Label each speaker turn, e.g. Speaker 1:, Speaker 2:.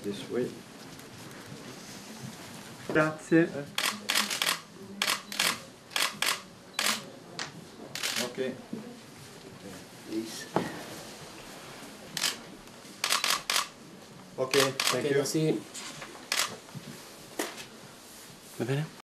Speaker 1: this way.
Speaker 2: Grazie.
Speaker 1: Ok. Please. Ok, thank you.
Speaker 3: Sì. Va bene?